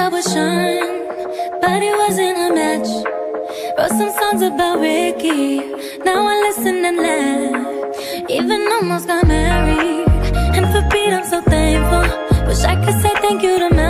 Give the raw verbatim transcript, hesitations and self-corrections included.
I would shine, but it wasn't a match. Wrote some songs about Ricky, now I listen and laugh. Even almost got married, and for Pete I'm so thankful. Wish I could say thank you to my